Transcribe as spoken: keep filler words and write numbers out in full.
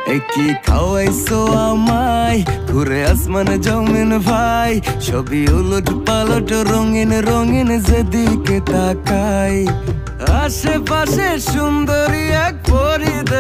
একই খাওয়াইছো আমায়, ঘুরে আসমান জমিন ভাই, সবই উলট পালট রঙিন রঙিন যেদিকে তাকাই। আশেপাশে সুন্দরী এক পরি